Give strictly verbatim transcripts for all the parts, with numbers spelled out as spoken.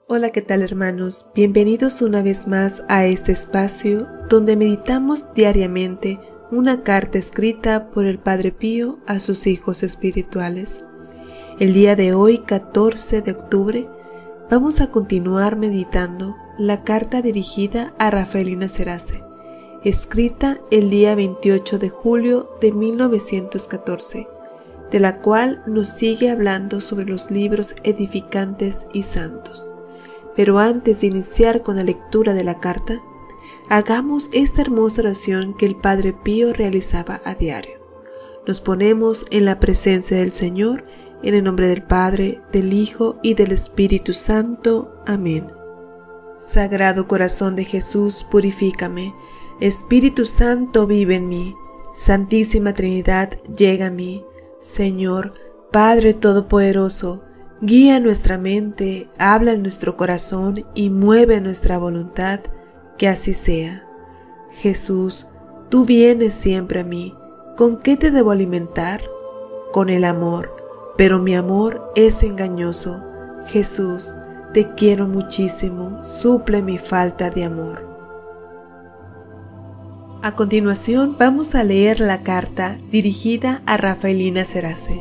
Hola, ¿qué tal, hermanos? Bienvenidos una vez más a este espacio donde meditamos diariamente una carta escrita por el Padre Pío a sus hijos espirituales. El día de hoy, catorce de octubre, vamos a continuar meditando la carta dirigida a Rafaelina Serace, escrita el día veintiocho de julio de mil novecientos catorce, de la cual nos sigue hablando sobre los libros edificantes y santos. Pero antes de iniciar con la lectura de la carta, hagamos esta hermosa oración que el Padre Pío realizaba a diario. Nos ponemos en la presencia del Señor, en el nombre del Padre, del Hijo y del Espíritu Santo. Amén. Sagrado corazón de Jesús, purifícame. Espíritu Santo, vive en mí. Santísima Trinidad, llega a mí. Señor, Padre Todopoderoso, guía nuestra mente, habla en nuestro corazón y mueve nuestra voluntad, que así sea. Jesús, tú vienes siempre a mí. ¿Con qué te debo alimentar? Con el amor, pero mi amor es engañoso. Jesús, te quiero muchísimo, suple mi falta de amor. A continuación vamos a leer la carta dirigida a Rafaelina Serace.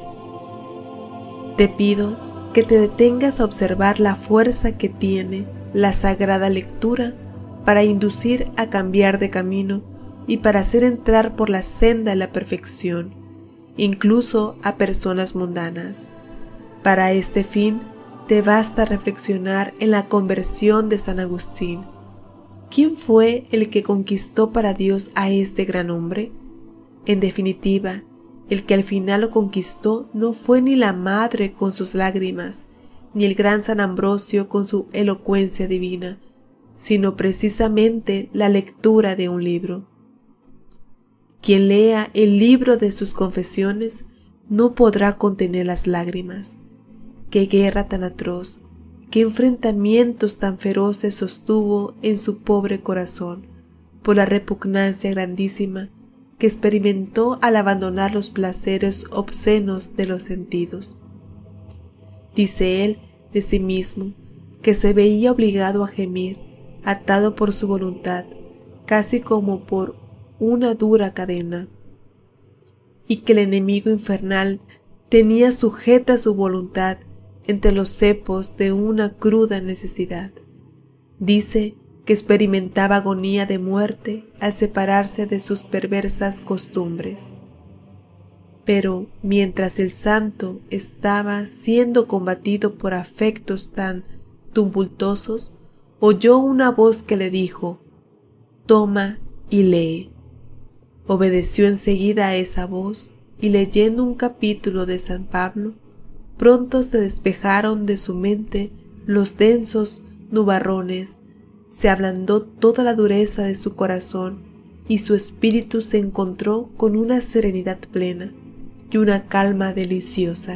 Te pido que te detengas a observar la fuerza que tiene la sagrada lectura para inducir a cambiar de camino y para hacer entrar por la senda de la perfección, incluso a personas mundanas. Para este fin, te basta reflexionar en la conversión de San Agustín. ¿Quién fue el que conquistó para Dios a este gran hombre? En definitiva, el que al final lo conquistó no fue ni la madre con sus lágrimas, ni el gran San Ambrosio con su elocuencia divina, sino precisamente la lectura de un libro. Quien lea el libro de sus confesiones no podrá contener las lágrimas. Qué guerra tan atroz, qué enfrentamientos tan feroces sostuvo en su pobre corazón por la repugnancia grandísima que experimentó al abandonar los placeres obscenos de los sentidos. Dice él de sí mismo que se veía obligado a gemir, atado por su voluntad, casi como por una dura cadena, y que el enemigo infernal tenía sujeta su voluntad entre los cepos de una cruda necesidad. Dice que experimentaba agonía de muerte al separarse de sus perversas costumbres. Pero mientras el santo estaba siendo combatido por afectos tan tumultuosos, oyó una voz que le dijo: «Toma y lee». Obedeció enseguida a esa voz y, leyendo un capítulo de San Pablo, pronto se despejaron de su mente los densos nubarrones, se ablandó toda la dureza de su corazón y su espíritu se encontró con una serenidad plena y una calma deliciosa.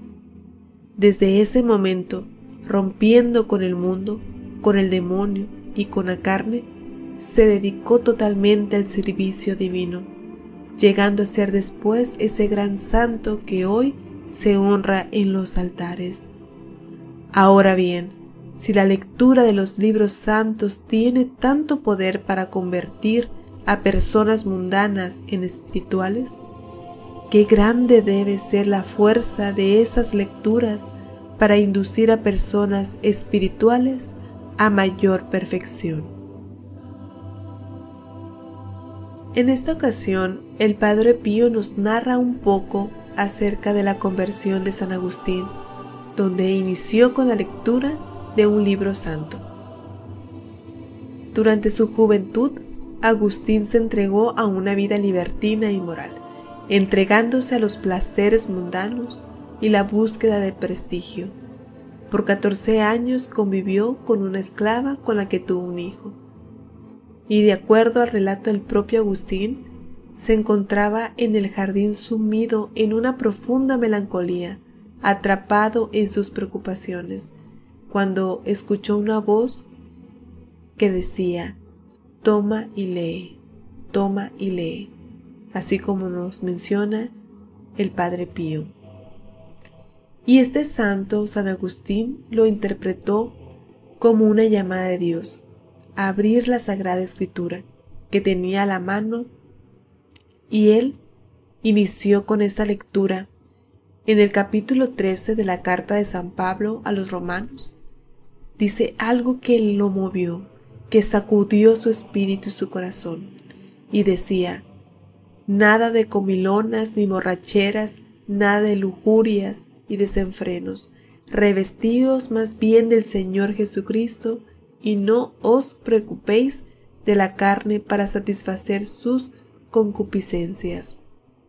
Desde ese momento, rompiendo con el mundo, con el demonio y con la carne, se dedicó totalmente al servicio divino, llegando a ser después ese gran santo que hoy se honra en los altares. Ahora bien, si la lectura de los libros santos tiene tanto poder para convertir a personas mundanas en espirituales, qué grande debe ser la fuerza de esas lecturas para inducir a personas espirituales a mayor perfección. En esta ocasión, el Padre Pío nos narra un poco acerca de la conversión de San Agustín, donde inició con la lectura de un libro santo. Durante su juventud, Agustín se entregó a una vida libertina y moral, entregándose a los placeres mundanos y la búsqueda de prestigio. Por catorce años convivió con una esclava con la que tuvo un hijo. Y de acuerdo al relato del propio Agustín, se encontraba en el jardín sumido en una profunda melancolía, atrapado en sus preocupaciones, cuando escuchó una voz que decía: «Toma y lee, toma y lee», así como nos menciona el Padre Pío. Y este santo, San Agustín, lo interpretó como una llamada de Dios a abrir la Sagrada Escritura que tenía a la mano, y él inició con esta lectura en el capítulo trece de la carta de San Pablo a los Romanos. Dice algo que lo movió, que sacudió su espíritu y su corazón, y decía: nada de comilonas ni borracheras, nada de lujurias y desenfrenos, revestidos más bien del Señor Jesucristo, y no os preocupéis de la carne para satisfacer sus concupiscencias.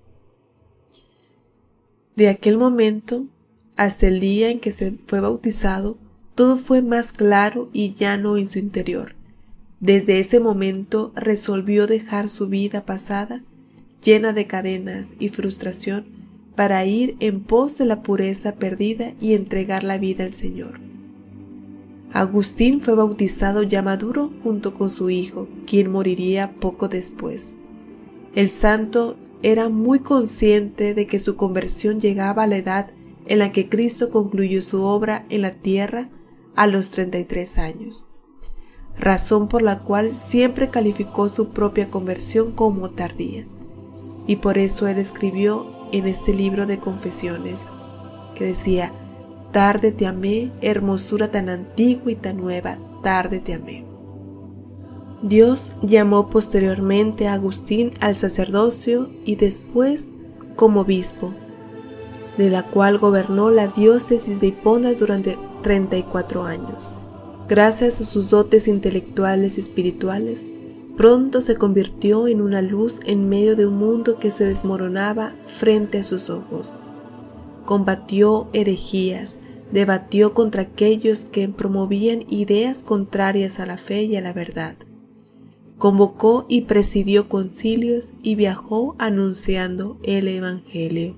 De aquel momento hasta el día en que se fue bautizado, todo fue más claro y llano en su interior. Desde ese momento resolvió dejar su vida pasada, llena de cadenas y frustración, para ir en pos de la pureza perdida y entregar la vida al Señor. Agustín fue bautizado ya maduro junto con su hijo, quien moriría poco después. El santo era muy consciente de que su conversión llegaba a la edad en la que Cristo concluyó su obra en la tierra a los treinta y tres años, razón por la cual siempre calificó su propia conversión como tardía, y por eso él escribió en este libro de confesiones, que decía: tarde te amé, hermosura tan antigua y tan nueva, tarde te amé. Dios llamó posteriormente a Agustín al sacerdocio y después como obispo, de la cual gobernó la diócesis de Hipona durante treinta y cuatro años. Gracias a sus dotes intelectuales y espirituales, pronto se convirtió en una luz en medio de un mundo que se desmoronaba frente a sus ojos. Combatió herejías, debatió contra aquellos que promovían ideas contrarias a la fe y a la verdad. Convocó y presidió concilios y viajó anunciando el Evangelio.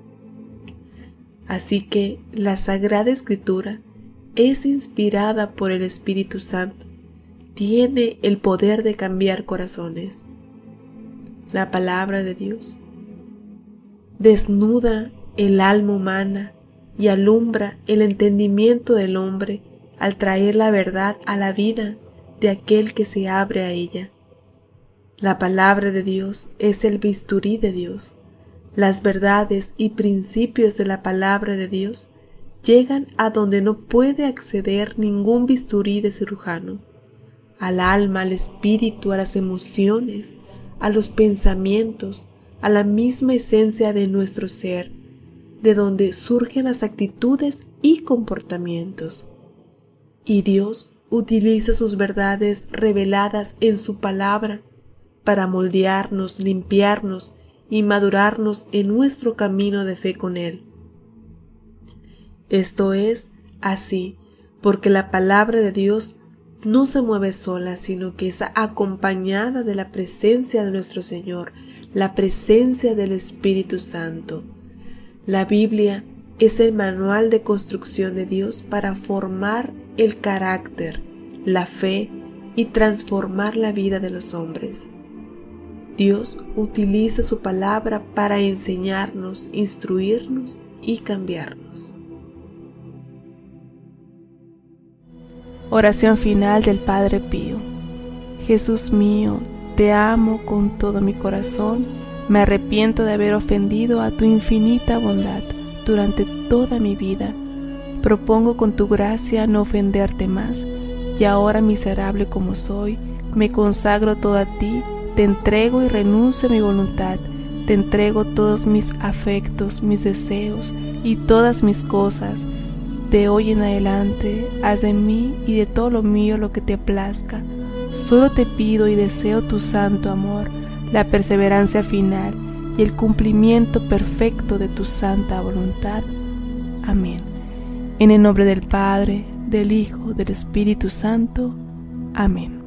Así que la Sagrada Escritura es inspirada por el Espíritu Santo, tiene el poder de cambiar corazones. La palabra de Dios desnuda el alma humana y alumbra el entendimiento del hombre al traer la verdad a la vida de aquel que se abre a ella. La palabra de Dios es el bisturí de Dios. Las verdades y principios de la palabra de Dios llegan a donde no puede acceder ningún bisturí de cirujano, al alma, al espíritu, a las emociones, a los pensamientos, a la misma esencia de nuestro ser, de donde surgen las actitudes y comportamientos. Y Dios utiliza sus verdades reveladas en su palabra para moldearnos, limpiarnos y madurarnos en nuestro camino de fe con Él. Esto es así porque la palabra de Dios no se mueve sola, sino que es acompañada de la presencia de nuestro Señor, la presencia del Espíritu Santo. La Biblia es el manual de construcción de Dios para formar el carácter, la fe y transformar la vida de los hombres. Dios utiliza su palabra para enseñarnos, instruirnos y cambiarnos. Oración final del Padre Pío. Jesús mío, te amo con todo mi corazón, me arrepiento de haber ofendido a tu infinita bondad durante toda mi vida. Propongo con tu gracia no ofenderte más, y ahora miserable como soy, me consagro todo a ti, te entrego y renuncio a mi voluntad, te entrego todos mis afectos, mis deseos y todas mis cosas. De hoy en adelante, haz de mí y de todo lo mío lo que te plazca. Solo te pido y deseo tu santo amor, la perseverancia final y el cumplimiento perfecto de tu santa voluntad. Amén. En el nombre del Padre, del Hijo, del Espíritu Santo. Amén.